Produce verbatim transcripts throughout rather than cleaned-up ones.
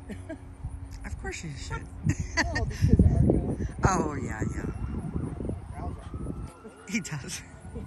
Of course you should. Well, because of Argo. Oh, yeah, yeah. He does.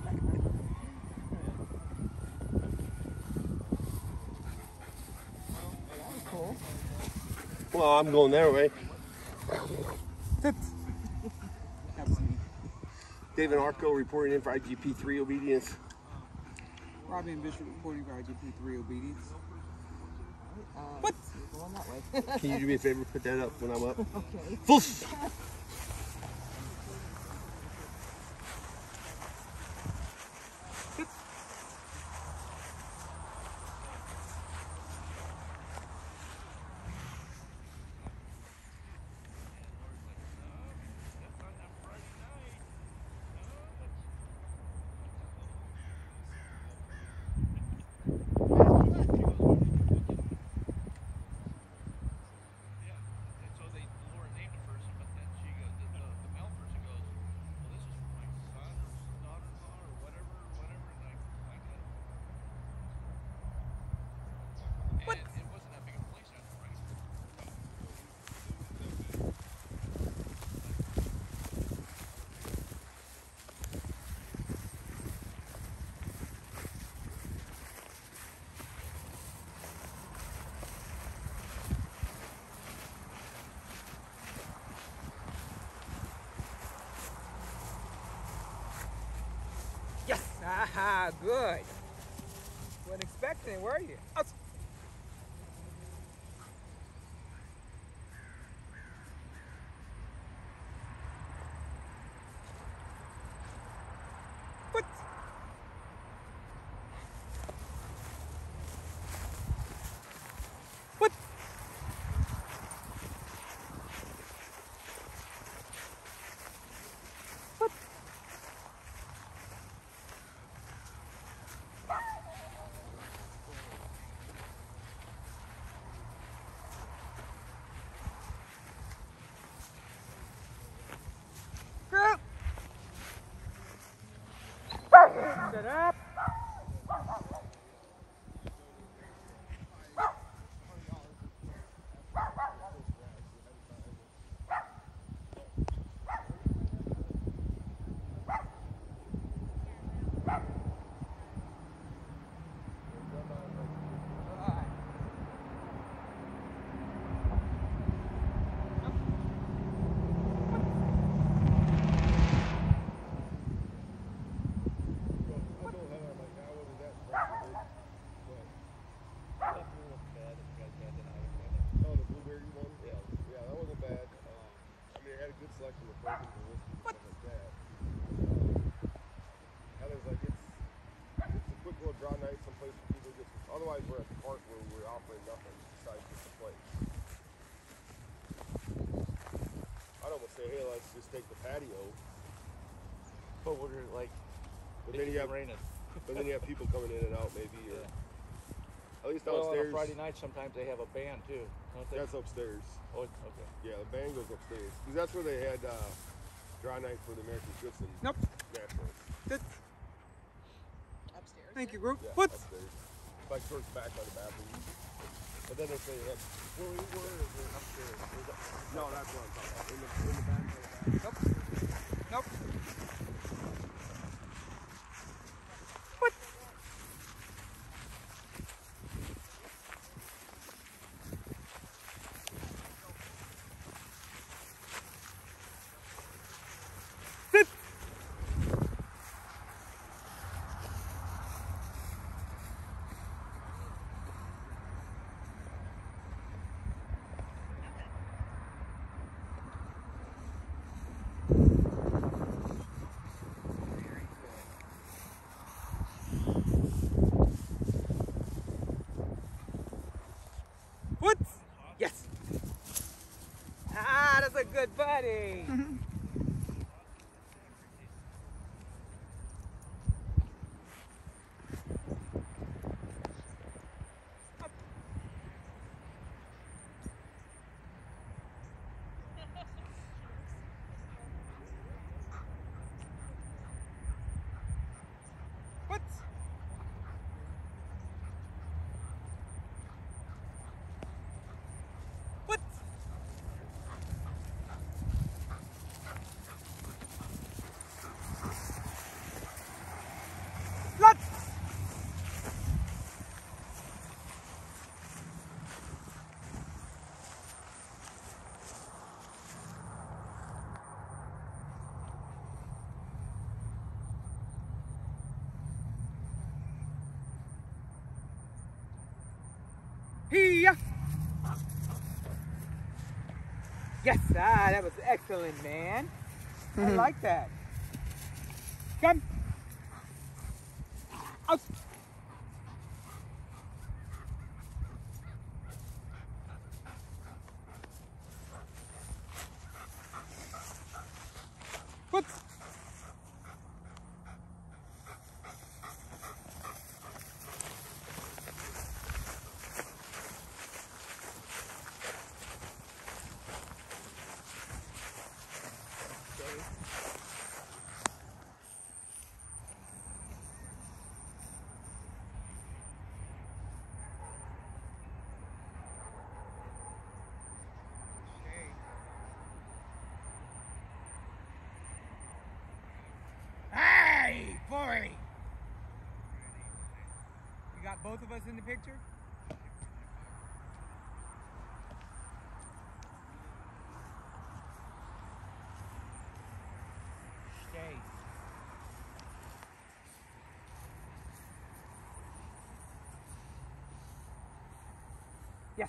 Cool. Well, I'm going that way. That was neat. David Arco reporting in for I G P three obedience. Robbie and Bishop reporting for I G P three obedience. Uh, What? You're going that way. Can you do me a favor? Put that up when I'm up. Okay. Full. Yes! Aha, good. Wasn't expecting it, were you? Oh. What? What? What? Group! Sit up! Otherwise, we're at the park where we're offering nothing besides just a place. I'd almost say, hey, let's just take the patio. But we're like, but then you have raining. But then you have people coming in and out, maybe. Or yeah. At least well, downstairs. On a Friday night, sometimes they have a band too, don't they? That's upstairs. Oh, okay. Yeah, the band goes upstairs because that's where they had uh, dry night for the American Goodson Nope. Nationals. Good. Upstairs. Thank you, group. Yeah, What? upstairs. Like towards the back by the bathroom. But then they say that. Where we were is we're upstairs. We're up, No, that's what I'm talking about. In the, in the back by the bathroom. Nope. Nope. What? Yes. Ah, that's a good buddy. What? Here. Yes, ah, that was excellent, man. I like that. Come. Out. Put. Hey, boy! You got both of us in the picture? Okay. Yes.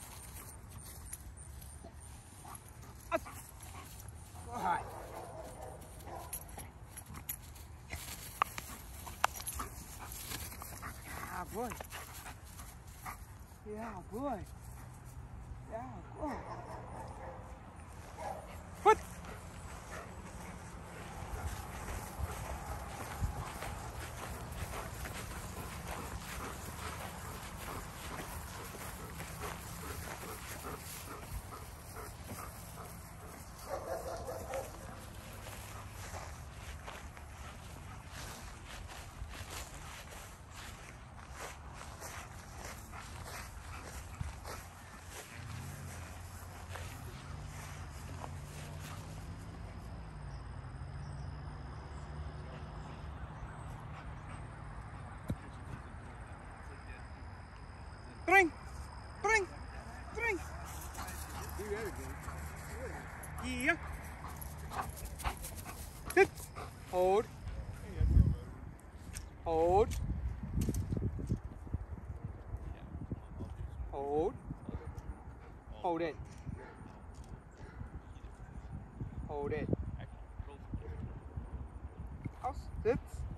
Up. Go high. Ah, boy. Yeah, boy. Yeah, boy. Put. Bring, bring, bring. Do that again. Yeah. Sit. Hold. Hold. Hold. Hold it. Hold it. House. Sit.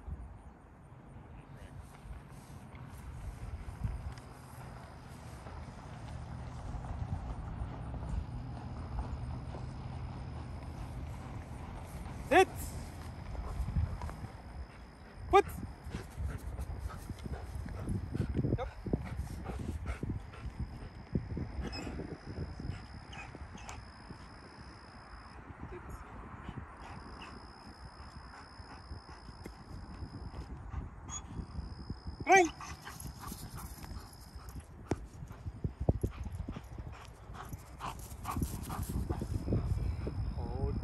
Sit. Put. Yep. Bring. Hold.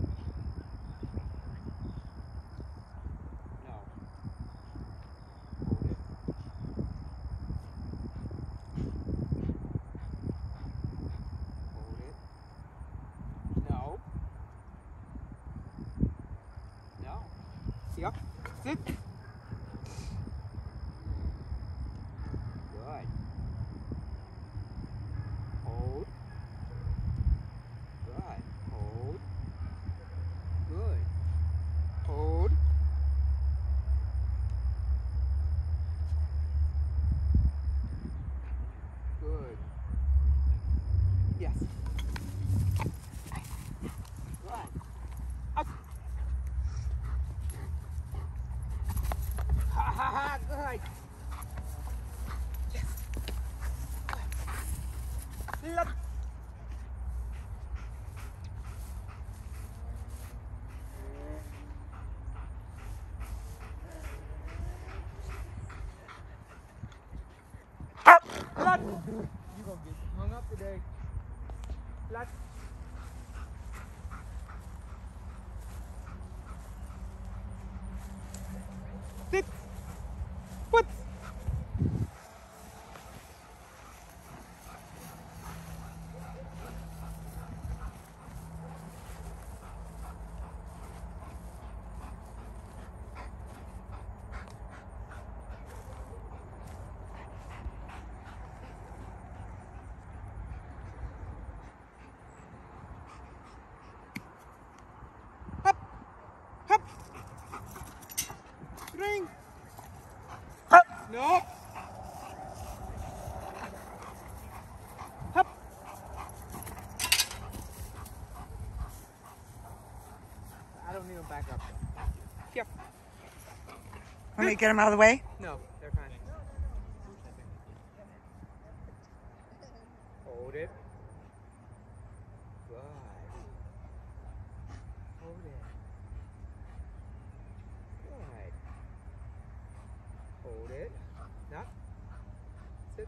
No. Hold it. Hold it. No. No. Yep. Sit. Good. Hold. Good. Hold. Good. Hold. Good. Yes. Good. Up. Ha ha ha. Good. Yes. Good. Love. Blood. You gonna get hung up today. Blood. Sit. Put. back up. Yep. Want me to get him out of the way? No, they're fine. Hold it. Good. Hold it. Good. Hold it. Now. Sits.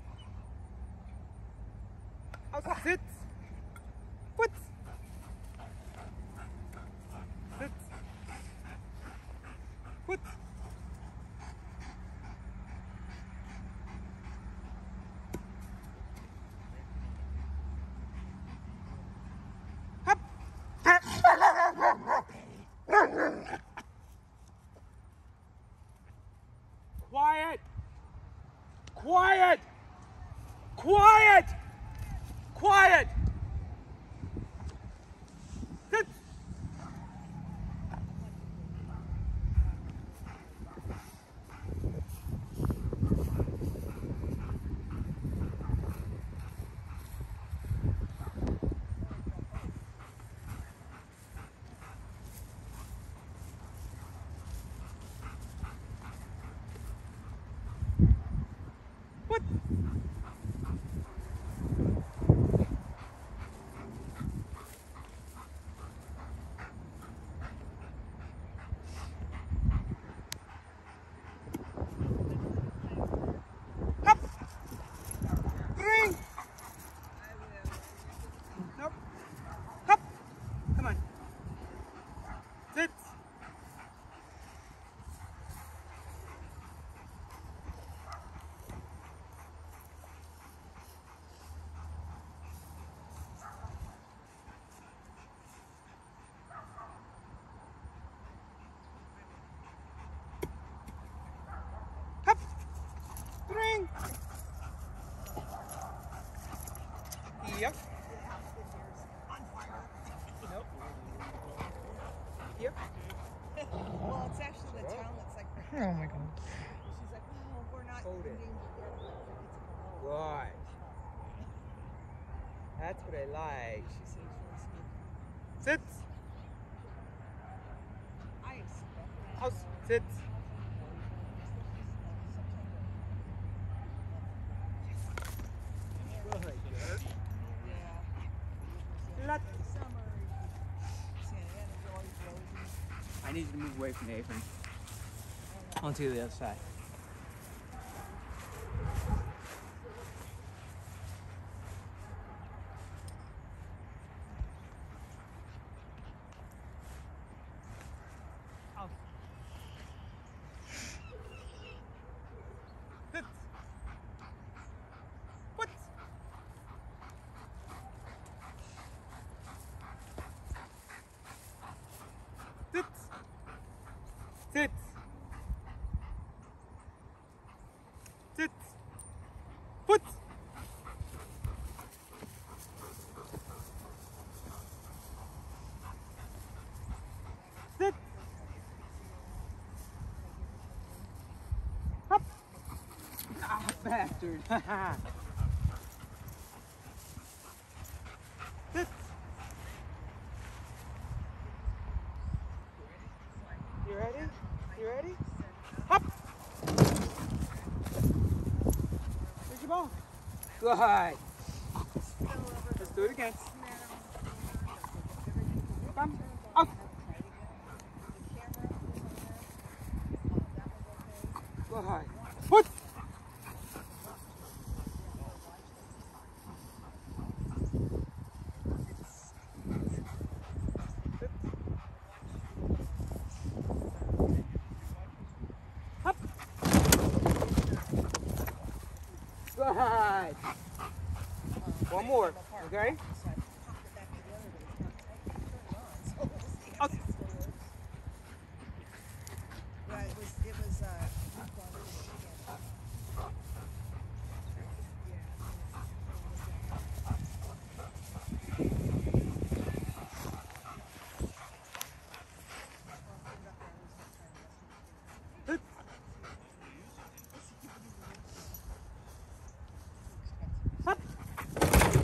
Out. Sits. Put. Sits. Put. Quiet! Quiet! Quiet! Quiet! Sit! What? Up. Three. Nope. Up. Come on. Sit. Up. Three. Yep. Nope. Yep. Well, it's actually the town that's like, Oh my god. she's like, oh, we're not Hold it. endangered yet. It's Good. That's what I like. She says she'll sneak. Sit. I expect House. Sit. Good. Yeah. Let. Summer. Santa Ana's always rosy. I need you to move away from the apron. Onto the other side. Out. Sit. Put. Sit. Sit. Sit. Put. Sit. Up. Ah, bastard. Sit. You ready? You ready? Up. Where's your ball? Good. Let's do it again. Come. Up. Good. Put. Up. Good. One more, okay? Up. Yeah, it was, it was, uh, Up.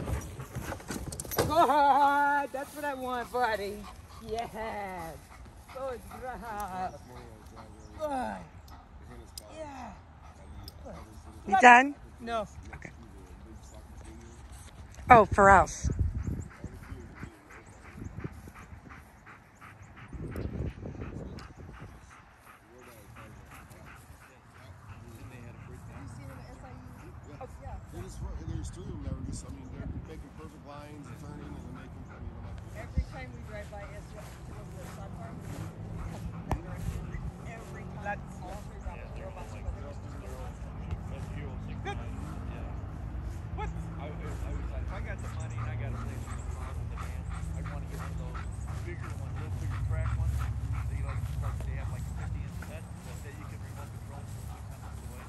Good. That's what I want, buddy. Yes. Oh, it's right. This morning I was driving over Ah, the tennis spot. yeah. And the other tennis You done? No. next to the big soccer stadium. Oh, for us. All the kids are getting Have you seen them at S I U? Yeah. Yeah. They're just, there's three of them that were just, I mean, they're making perfect lines and turning and they're making, I mean, I'm like, Every time we drive by S Y U to go to the sun farm, we come that direction. Every time. That's- all three robots, robots, but they're just getting lost. What? I, I, I was like, if I got the money and I got a place in the farm with the man, I'd want to get one of those bigger ones, little bigger track ones. They like, like they have like fifty inch set that, that you can remote control from six hundred away.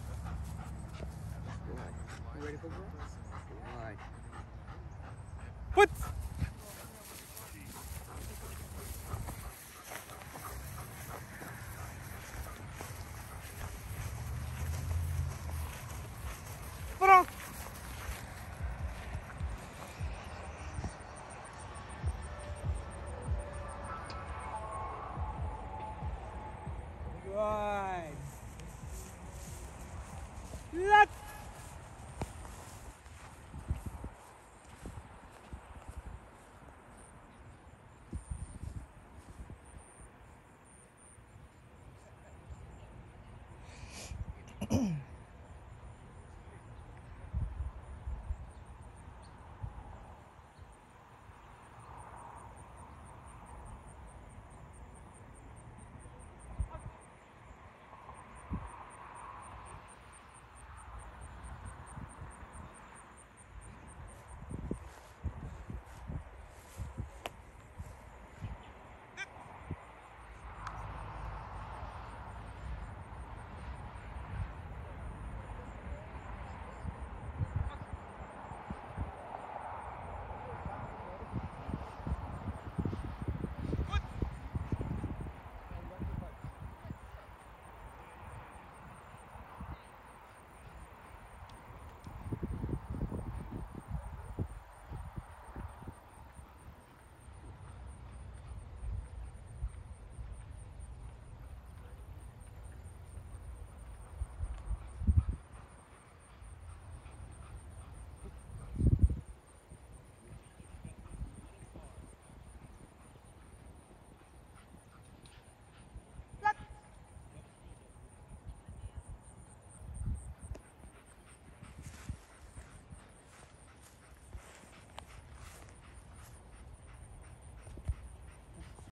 You ready for girl? Why? What? Put on. Right. Let's.